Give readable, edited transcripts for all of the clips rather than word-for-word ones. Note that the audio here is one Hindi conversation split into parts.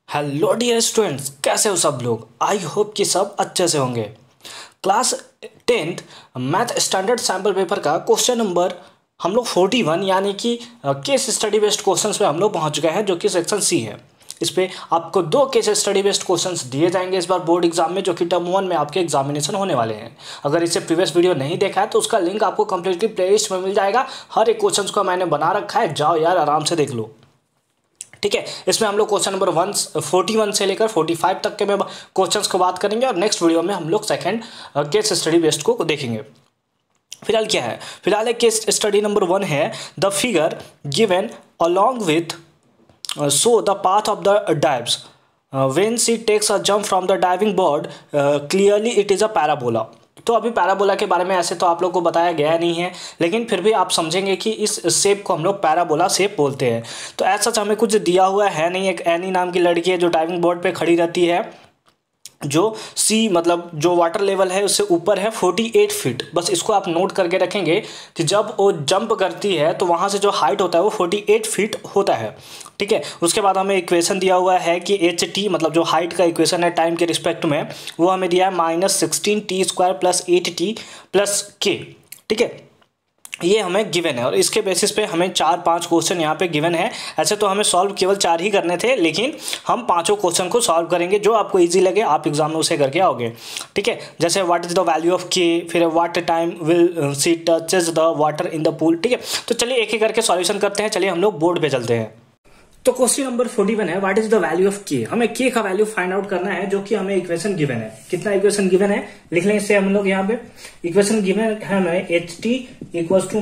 हेलो डियर स्टूडेंट्स, कैसे हो सब लोग। आई होप कि सब अच्छे से होंगे। Class 10th math standard sample paper का क्वेश्चन नंबर हम लोग 41 यानी कि केस स्टडी बेस्ड क्वेश्चंस पे हम लोग पहुंच गए हैं, जो कि सेक्शन सी है। इस पे आपको दो केस स्टडी बेस्ड क्वेश्चंस दिए जाएंगे इस बार बोर्ड एग्जाम में, जो कि टर्म 1 में आपके एग्जामिनेशन होने वाले हैं। अगर इससे प्रीवियस वीडियो नहीं देखा है तो उसका लिंक आपको कंप्लीटली प्लेलिस्ट में मिल जाएगा। हर एक क्वेश्चन को मैंने बना रखा है, जाओ यार आराम से देख लो। ठीक है, इसमें हम लोग क्वेश्चन नंबर 41 से लेकर 45 तक के में क्वेश्चंस को बात करेंगे, और नेक्स्ट वीडियो में हम लोग सेकंड केस स्टडी बेस्ड को देखेंगे। फिलहाल क्या है, फिलहाल एक केस स्टडी नंबर 1 है। The figure given along with show the path of the dives when she takes a jump from the diving board clearly it is a parabola. तो अभी पैराबोला के बारे में ऐसे तो आप लोग को बताया गया नहीं है, लेकिन फिर भी आप समझेंगे कि इस शेप को हम लोग पैराबोला शेप बोलते हैं। तो ऐसा हमें कुछ दिया हुआ है नहीं। एक एनी नाम की लड़की है जो डाइविंग बोर्ड पे खड़ी रहती है, जो सी मतलब जो वाटर लेवल है उससे ऊपर है 48 फीट। बस इसको आप नोट करके रखेंगे कि जब वो जंप करती है तो वहाँ से जो हाइट होता है वो 48 फीट होता है। ठीक है, उसके बाद हमें इक्वेशन दिया हुआ है कि एच टी मतलब जो हाइट का इक्वेशन है टाइम के रिस्पेक्ट में, वो हमें दिया है -16t² प्लस 8t प्लस के। ठीक है, ये हमें गिवन है और इसके बेसिस पे हमें 4-5 क्वेश्चन यहाँ पे गिवन है। ऐसे तो हमें सॉल्व केवल 4 ही करने थे, लेकिन हम पांचों क्वेश्चन को सॉल्व करेंगे। जो आपको इजी लगे आप एग्जाम में उसे करके आओगे। ठीक है, जैसे what is the value of k, फिर what time will she touches the water in the pool. ठीक है, तो चलिए एक एक करके सॉल्यूशन करते हैं। चलिए हम लोग बोर्ड पे चलते हैं। तो क्वेश्चन नंबर 41 है, what is the value of k. हमें के का वैल्यू फाइंड आउट करना है, जो कि हमें इक्वेशन गिवन है। कितना इक्वेशन गिवन है लिख लें इससे हम लोग। यहाँ पे इक्वेशन गिवन है हमें h t equal to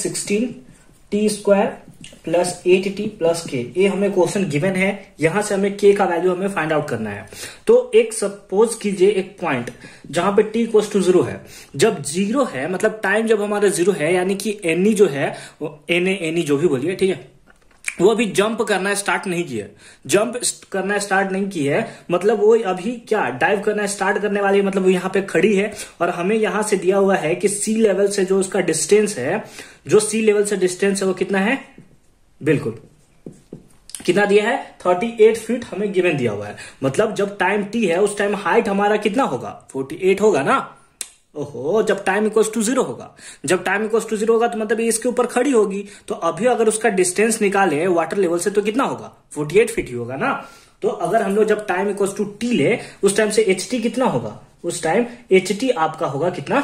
-16t² plus 8t plus k. ये हमें क्वेश्चन गिवन है, यहां से हमें के का वैल्यू हमें फाइंड आउट करना है। तो एक सपोज कीजिए एक पॉइंट जहां पे t इक्वल टू 0 है। जब 0 है मतलब टाइम जब हमारा 0 है, यानी कि एनी जो है एनी जो भी बोलिए, ठीक है, वो अभी जंप करना स्टार्ट नहीं किया। जंप करना स्टार्ट नहीं किया है मतलब वो अभी क्या डाइव करना स्टार्ट करने वाली, मतलब वो यहाँ पे खड़ी है और हमें यहां से दिया हुआ है कि सी लेवल से जो उसका डिस्टेंस है, जो सी लेवल से डिस्टेंस है वो कितना है, बिल्कुल कितना दिया है 38 फीट हमें गिवन दिया हुआ है। मतलब जब टाइम टी है उस टाइम हाइट हमारा कितना होगा, 48 होगा ना। ओहो, जब टाइम इक्वल्स टू 0 होगा, जब टाइम इक्वल्स टू 0 होगा तो मतलब ये इसके ऊपर खड़ी होगी। तो अभी अगर उसका डिस्टेंस निकाले वाटर लेवल से तो कितना होगा, 48 फीट ही होगा ना। तो अगर हम लोग जब टाइम इक्वल्स टू टी ले उस टाइम से एच टी कितना होगा, उस टाइम एच टी आपका होगा कितना,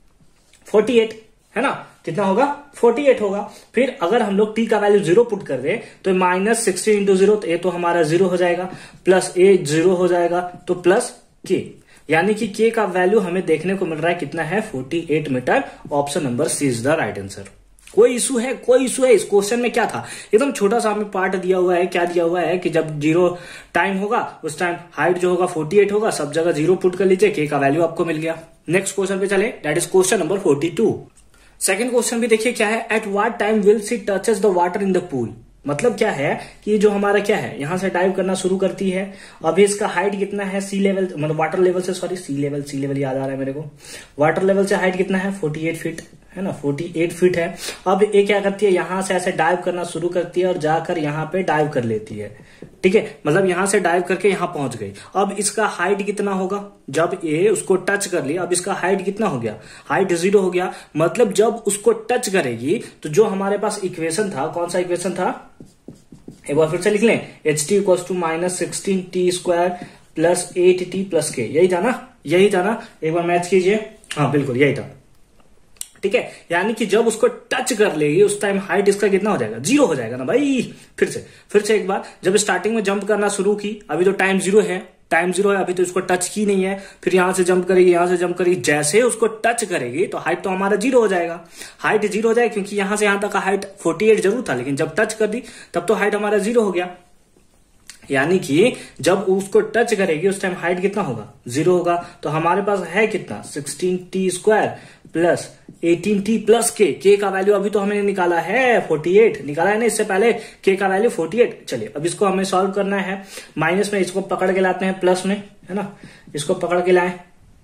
48 है ना। कितना होगा, 48 होगा। फिर अगर हम लोग टी का वैल्यू 0 पुट कर दे तो -16 इंटू 0, तो ये तो हमारा 0 हो जाएगा, प्लस ए 0 हो जाएगा, तो प्लस के, यानी कि के का वैल्यू हमें देखने को मिल रहा है कितना है, 48 metre. Option number C is the right answer. कोई इशू है, कोई इशू है। इस क्वेश्चन में क्या था, एकदम छोटा सा हमें पार्ट दिया हुआ है। क्या दिया हुआ है कि जब 0 टाइम होगा उस टाइम हाइट जो होगा 48 होगा, सब जगह 0 पुट कर लीजिए, के का वैल्यू आपको मिल गया। नेक्स्ट क्वेश्चन पे चले, that is question number 42। Second question भी देखिए क्या है, at what time will she touches the water in the pool. मतलब क्या है कि जो हमारा क्या है, यहां से डाइव करना शुरू करती है। अभी इसका हाइट कितना है, सी लेवल मतलब वाटर लेवल से, सॉरी सी लेवल याद आ रहा है मेरे को। वाटर लेवल से हाइट कितना है, 48 फीट है ना, 48 फीट है। अब ये क्या करती है, यहां से ऐसे डाइव करना शुरू करती है और जाकर यहां पे डाइव कर लेती है। ठीक है, मतलब यहां से डाइव करके यहां पहुंच गई। अब इसका हाइट कितना होगा, जब ये उसको टच कर लिया, अब इसका हाइट कितना हो गया, हाइट 0 हो गया। मतलब जब उसको टच करेगी तो जो हमारे पास इक्वेशन था, कौन सा इक्वेशन था, एक बार फिर से लिख लें, h t equal to -16t² plus 8t plus k. यही था ना, यही था ना, एक बार मैच कीजिए। हाँ बिल्कुल यही था। ठीक है, यानी कि जब उसको टच कर लेगी उस टाइम हाइट इसका कितना हो जाएगा, 0 हो जाएगा ना भाई। फिर से एक बार, जब स्टार्टिंग में जंप करना शुरू की, अभी तो टाइम 0 है, टाइम 0 है, अभी तो इसको टच की नहीं है। फिर यहां से जंप करेगी, यहां से जंप करेगी, जैसे उसको टच करेगी तो हाइट तो हमारा 0 हो जाएगा। हाइट 0 हो जाएगा क्योंकि यहां से यहां तक का हाइट 48 जरूर था, लेकिन जब टच कर दी तब तो हाइट हमारा 0 हो गया। यानी कि जब उसको टच करेगी उस टाइम हाइट कितना होगा, 0 होगा। तो हमारे पास है कितना, 16t² प्लस 18t प्लस के का वैल्यू अभी तो हमने निकाला है 48, निकाला है ना इससे पहले, के का वैल्यू 48। चलिए अब इसको हमें सॉल्व करना है। माइनस में इसको पकड़ के लाते हैं प्लस में, है ना, इसको पकड़ के लाए,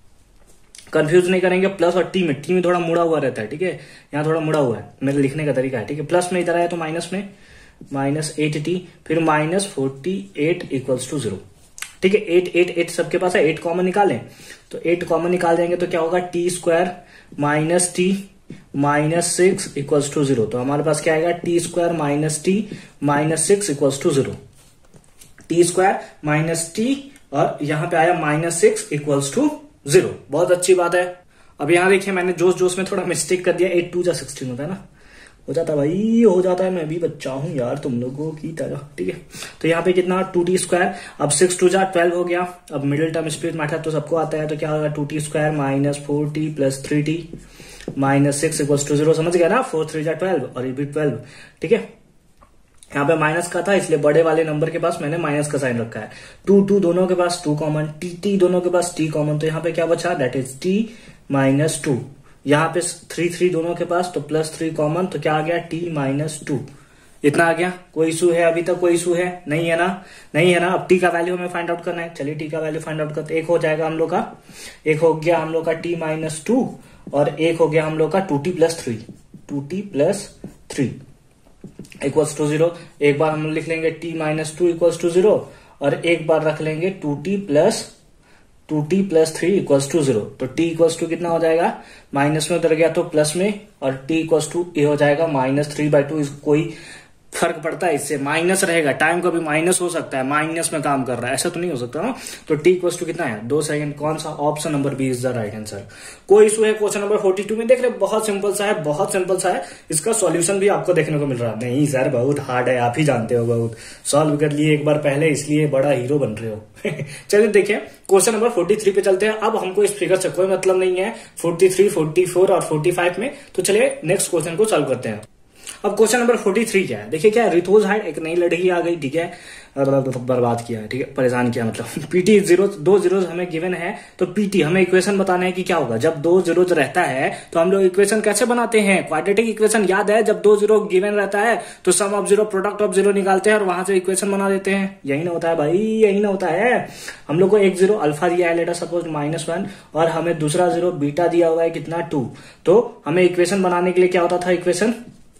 कंफ्यूज नहीं करेंगे। प्लस और टी में थोड़ा मुड़ा हुआ रहता है, ठीक है, यहाँ थोड़ा मुड़ा हुआ है, मेरे लिखने का तरीका है। ठीक है, प्लस में इधर आया तो माइनस में, -8t, फिर -48 इक्वल्स टू 0। ठीक है, 8 सबके पास है, 8 कॉमन निकालें तो 8 कॉमन निकाल देंगे तो क्या होगा, t² minus t minus 6 equals to 0। तो हमारे पास क्या आएगा, t² minus t minus 6 equals to 0। t² minus t और यहां पे आया -6 इक्वल्स टू 0। बहुत अच्छी बात है। अब यहां देखिए मैंने जोश में थोड़ा मिस्टेक कर दिया, 8 2 जा 16 होता है ना, हो जाता है भाई, हो जाता है, मैं भी बच्चा हूं यार तुम लोगों की तरह। ठीक है, तो यहाँ पे कितना 2t², अब 6 2 जा 12 हो गया। अब मिडिल टर्म स्प्लिट मेथड तो सबको आता है, तो क्या होगा 2t² minus 4t plus 3t minus 6 equals to 0। समझ गया ना, 4 3 जा 12 और ये भी 12। ठीक है, यहाँ पे माइनस का था इसलिए बड़े वाले नंबर के पास मैंने माइनस का साइन रखा है। 2 2 दोनों के पास 2 कॉमन, t दोनों के पास t कॉमन, तो यहाँ पे क्या बचा, दैट इज t माइनस 2। यहाँ पे 3 3 दोनों के पास तो +3 कॉमन, तो क्या आ गया t माइनस 2। इतना आ गया। कोई इशू है अभी तक, कोई इशू है नहीं है ना, नहीं है ना। अब t का वैल्यू हमें फाइंड आउट करना है, चलिए t का वैल्यू फाइंड आउट करते। एक हो जाएगा हम लोग का, एक हो गया हम लोग का t माइनस 2 और एक हो गया हम लोग का 2t प्लस 3 इक्वल्स टू 0। एक बार हम लिख लेंगे t माइनस 2 इक्वल्स टू 0 और एक बार रख लेंगे 2t प्लस 3 इक्वल्स टू 0। तो t इक्वल्स टू कितना हो जाएगा, माइनस में उतर गया तो प्लस में, और t इक्वल्स टू ये हो जाएगा -3/2। कोई फर्क पड़ता है इससे, माइनस रहेगा, टाइम का भी माइनस हो सकता है, माइनस में काम कर रहा है, ऐसा तो नहीं हो सकता ना। तो t इक्वल्स टू कितना है, 2 सेकंड। कौन सा, option number B is the right answer. कोई इशू है क्वेश्चन नंबर 42 में, देख रहे बहुत सिंपल सा है, बहुत सिंपल सा है। इसका सॉल्यूशन भी आपको देखने को मिल रहा है। नहीं सर बहुत हार्ड है, आप ही जानते हो, बहुत सॉल्व कर लिए एक बार पहले, इसलिए बड़ा हीरो बन रहे हो। चलिए देखिए क्वेश्चन नंबर 43 पे चलते हैं। अब हमको इस फिगर से कोई मतलब नहीं है 43, 44 और 45 में, तो चलिए नेक्स्ट क्वेश्चन को सॉल्व करते हैं। अब क्वेश्चन नंबर 43 क्या है, देखिए क्या है, रितोज हाइट एक नई लड़की आ गई। ठीक है, बर्बाद किया है, ठीक है, परेशान किया मतलब। पीटी 2 जीरोज हमें गिवन है, तो पीटी हमें इक्वेशन बताना है कि क्या होगा जब 2 जीरोज रहता है। तो हम लोग इक्वेशन कैसे बनाते हैं, क्वाड्रेटिक इक्वेशन याद है, जब 2 जीरो गिवन रहता है तो sum of zero product of zero निकालते हैं और वहां से इक्वेशन बना देते हैं। यही ना होता है भाई, यही ना होता है। हम लोग को एक जीरो अल्फा दिया है, लेट अस सपोज -1, और हमें दूसरा जीरो बीटा दिया हुआ है कितना 2। तो हमें इक्वेशन बनाने के लिए क्या होता था, equation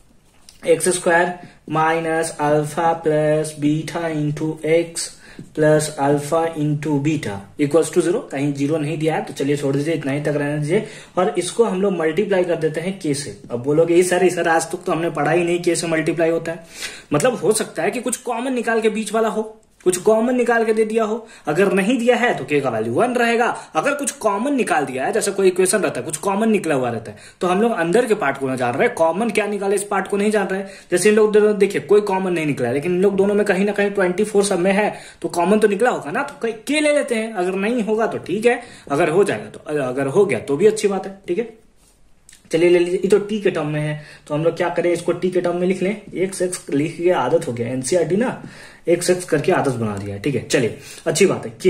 x² minus alpha plus beta into x plus alpha into beta equals to 0। कहीं 0 नहीं दिया है तो चलिए छोड़ दीजिए, इतना ही तक रहने दीजिए। और इसको हम लोग मल्टीप्लाई कर देते हैं k से। अब बोलोगे सर आज तक तो हमने पढ़ा ही नहीं k से मल्टीप्लाई होता है। मतलब हो सकता है कि कुछ कॉमन निकाल के बीच वाला हो, कुछ कॉमन निकाल के दे दिया हो। अगर नहीं दिया है तो k का वैल्यू 1 रहेगा। अगर कुछ कॉमन निकाल दिया है, जैसे कोई इक्वेशन रहता है कुछ कॉमन निकला हुआ रहता है, तो हम लोग अंदर के पार्ट को ना जान रहे, कॉमन क्या निकाले इस पार्ट को नहीं जान रहे। जैसे इन लोग देखिए कोई कॉमन नहीं निकला है, लेकिन इन लोग दोनों में कहीं ना कहीं 24 सब में है, तो कॉमन तो निकला होगा ना, तो k ले लेते हैं। अगर नहीं होगा तो ठीक है, अगर हो जाएगा तो, अगर हो गया तो भी अच्छी बात है। ठीक है, चलिए ले लीजिए। ये तो टी के टर्म में है, तो हम लोग क्या करें, इसको टी के टर्म में लिख लें। x लिख के आदत हो गया, एनसीईआरटी ना x करके आदत बना दिया है। ठीक है, चलिए अच्छी बात है। k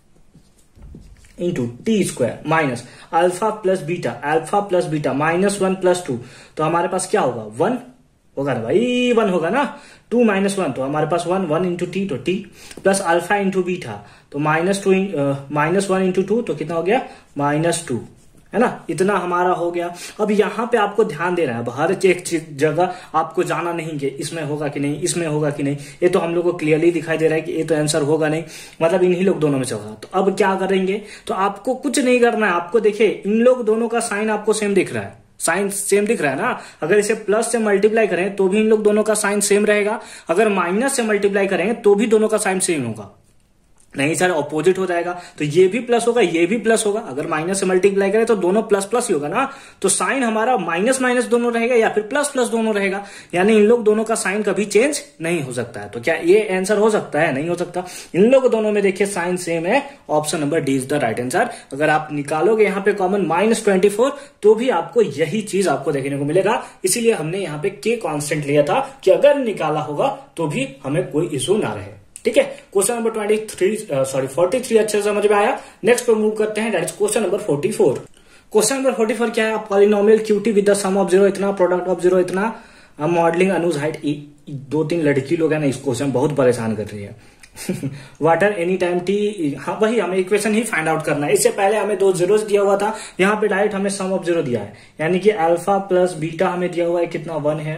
into t² minus alpha plus beta -1 plus 2, तो हमारे पास क्या होगा, 1 होगा ना भाई, 1 होगा ना। 2 - 1 तो हमारे पास 1 इंटू टी, तो t plus alpha into beta, तो -1 इंटू 2 तो कितना हो गया, -2, है ना। इतना हमारा हो गया। अब यहाँ पे आपको ध्यान देना है, अब हर एक जगह आपको जाना नहीं कि इसमें होगा कि नहीं, इसमें होगा कि नहीं। ये तो हम लोग को क्लियरली दिखाई दे रहा है कि ये तो आंसर होगा नहीं, मतलब इन्हीं लोग दोनों में से होगा। तो अब क्या करेंगे, तो आपको कुछ नहीं करना है। आपको देखिए इन लोग दोनों का साइन आपको सेम दिख रहा है, साइन सेम दिख रहा है ना। अगर इसे प्लस से मल्टीप्लाई करें तो भी इन लोग दोनों का साइन सेम रहेगा, अगर माइनस से मल्टीप्लाई करेंगे तो भी दोनों का साइन सेम होगा। नहीं सर ऑपोजिट हो जाएगा, तो ये भी प्लस होगा, ये भी प्लस होगा। अगर माइनस से मल्टीप्लाई करें तो दोनों प्लस प्लस ही होगा ना, तो साइन हमारा माइनस माइनस दोनों रहेगा या फिर प्लस प्लस दोनों रहेगा। यानी इन लोग दोनों का साइन कभी चेंज नहीं हो सकता है। तो क्या ये आंसर हो सकता है, नहीं हो सकता। इन लोग दोनों में देखिए साइन सेम है, option number D is the right answer. अगर आप निकालोगे यहाँ पे कॉमन -24 तो भी आपको यही चीज आपको देखने को मिलेगा। इसीलिए हमने यहाँ पे k कांस्टेंट लिया था कि अगर निकाला होगा तो भी हमें कोई इशू ना रहे। ठीक है, क्वेश्चन नंबर 43 अच्छे से समझ में आया। नेक्स्ट पे मूव करते हैं, that is question number 44। Question number 44 क्या है, polynomial QT with the sum of 0 इतना, प्रोडक्ट ऑफ 0 इतना, मॉडलिंग अनुज हाइट। 2-3 लड़की लोग है ना, इस क्वेश्चन बहुत परेशान कर रही है। वाटर एनी टाइम टी, हाँ वही हमें इक्वेशन ही फाइंड आउट करना है। इससे पहले हमें 2 जीरोस दिया हुआ था, यहाँ पे डायरेक्ट हमें सम ऑफ 0 दिया है, यानी कि अल्फा प्लस बीटा हमें दिया हुआ है कितना, 1 है,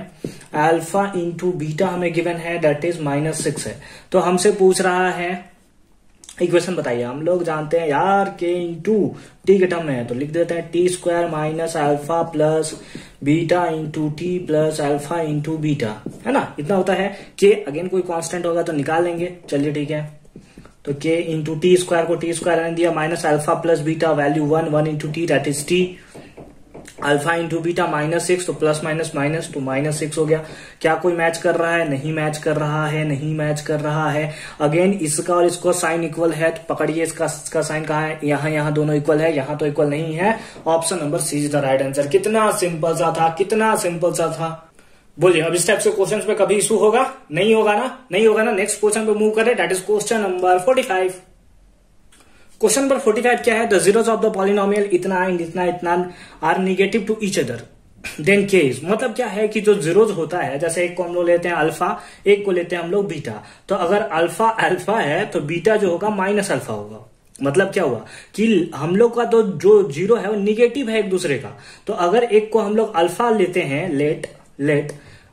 अल्फा इंटू बीटा हमें गिवन है, दैट इज -6 है। तो हमसे पूछ रहा है इक्वेशन बताइए। हम लोग जानते हैं यार के इंटू टी के टर्म में है, तो लिख देते हैं t square minus alpha plus beta into t plus alpha into beta, है ना, इतना होता है। के अगेन कोई कांस्टेंट होगा तो निकाल लेंगे, चलिए ठीक है। तो के इंटू टी स्क्वायर को टी स्क्वायर ने दिया, minus alpha plus beta value 1 into t that is t, alpha into beta -6, तो प्लस माइनस माइनस तो -6 हो गया। क्या कोई मैच कर रहा है? नहीं मैच कर रहा है, नहीं मैच कर रहा है। अगेन इसका और इसको साइन इक्वल है, तो पकड़िए इसका साइन कहाँ है, यहाँ दोनों इक्वल है, यहाँ तो इक्वल नहीं है। Option number C is the right answer. कितना सिंपल सा था, कितना सिंपल सा था। बोलिए अब इस टाइप से क्वेश्चन पे कभी इशू होगा? नहीं होगा ना, नहीं होगा ना। नेक्स्ट क्वेश्चन पे मूव करें, that is question number 45। Question number 45 क्या है? The zeros of the polynomial इतना एंड इतना इतना are negative to each other then k is. मतलब क्या है कि जो जीरोस होता है, जैसे एक को हम लोग लेते हैं अल्फा, एक को लेते हैं हम लोग बीटा, तो अगर अल्फा अल्फा है तो बीटा जो होगा माइनस अल्फा होगा। मतलब क्या हुआ कि हम लोग का तो जो जीरो है वो निगेटिव है एक दूसरे का। तो अगर एक को हम लोग अल्फा लेते हैं, लेट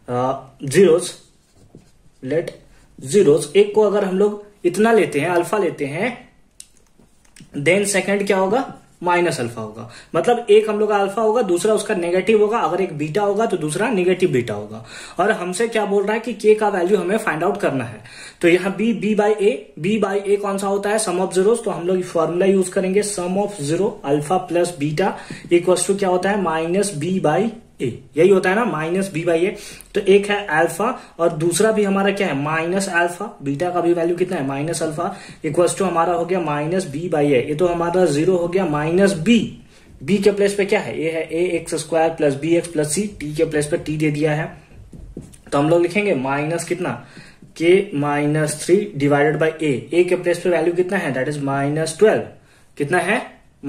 जीरोस, एक को अगर हम लोग इतना लेते हैं, अल्फा लेते हैं, देन सेकंड क्या होगा? माइनस अल्फा होगा। मतलब एक हम लोग का अल्फा होगा, दूसरा उसका नेगेटिव होगा। अगर एक बीटा होगा तो दूसरा नेगेटिव बीटा होगा। और हमसे क्या बोल रहा है कि के का वैल्यू हमें फाइंड आउट करना है। तो यहाँ बी बाई ए कौन सा होता है? Sum of zeros. तो हम लोग फॉर्मूला यूज करेंगे, sum of zero alpha plus beta equals to क्या होता है? Minus b by a. यही होता है ना, माइनस बी बाई ए। तो एक है अल्फा और दूसरा भी हमारा क्या है? Minus alpha. बीटा का भी वैल्यू कितना है? माइनस अल्फा इक्वल्स टू हमारा हो गया माइनस बी बाई ए। ये तो हमारा जीरो हो गया, माइनस बी। बी के प्लेस पे क्या है? ए है a x square plus b x plus c. T के प्लेस पे टी दे दिया है, तो हम लोग लिखेंगे माइनस कितना? के -3 डिवाइडेड बाई ए। ए के प्लेस पे वैल्यू कितना है? That is -12। कितना है?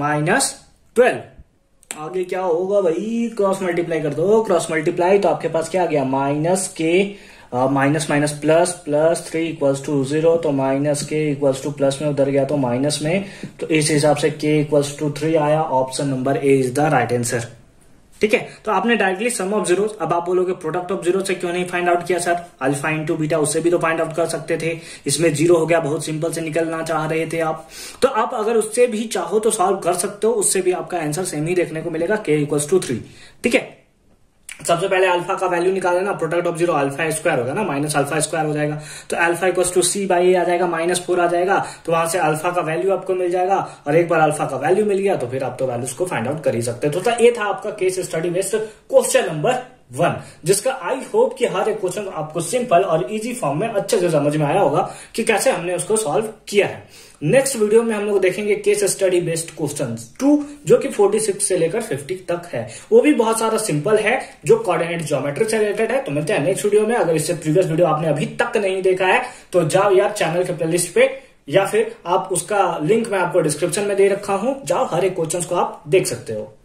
-12। आगे क्या होगा भाई? क्रॉस मल्टीप्लाई कर दो, क्रॉस मल्टीप्लाई। तो आपके पास क्या आ गया? Minus k minus minus plus, plus 3 equals to 0। तो माइनस के इक्वल्स टू प्लस में उधर गया तो माइनस में, तो इस हिसाब से के इक्वल्स टू 3 आया। Option number A is the right answer. ठीक है, तो आपने डायरेक्टली सम ऑफ जीरोस। अब आप बोलोगे प्रोडक्ट ऑफ जीरो से क्यों नहीं फाइंड आउट किया सर? अल्फा इंटू बीटा, उससे भी तो फाइंड आउट कर सकते थे। इसमें जीरो हो गया, बहुत सिंपल से निकलना चाह रहे थे आप। तो आप अगर उससे भी चाहो तो सॉल्व कर सकते हो, उससे भी आपका आंसर सेम ही देखने को मिलेगा, के इक्वल्स टू 3। ठीक है, सबसे पहले अल्फा का वैल्यू निकाल लेना। Product of zero alpha square होगा ना, माइनस अल्फा स्क्वायर हो जाएगा। तो alpha equals to c by a आ जाएगा, -4 आ जाएगा। तो वहां से अल्फा का वैल्यू आपको मिल जाएगा, और एक बार अल्फा का वैल्यू मिल गया तो फिर आप तो वैल्यूज को फाइंड आउट कर ही सकते हो। तो ये था आपका case study based question number 1, जिसका आई होप कि हर एक क्वेश्चन आपको सिंपल और इजी फॉर्म में अच्छे से समझ में आया होगा कि कैसे हमने उसको सॉल्व किया है। नेक्स्ट वीडियो में हम लोग देखेंगे केस स्टडी बेस्ड क्वेश्चन 2, जो कि 46 से लेकर 50 तक है। वो भी बहुत सारा सिंपल है, जो कोऑर्डिनेट ज्योमेट्री से रिलेटेड है। तो मिलते हैं नेक्स्ट वीडियो में। अगर इससे प्रीवियस वीडियो आपने अभी तक नहीं देखा है तो जाओ यार चैनल के प्लेलिस्ट पे, या फिर आप उसका लिंक मैं आपको डिस्क्रिप्शन में दे रखा हूं, जाओ हर एक क्वेश्चन को आप देख सकते हो।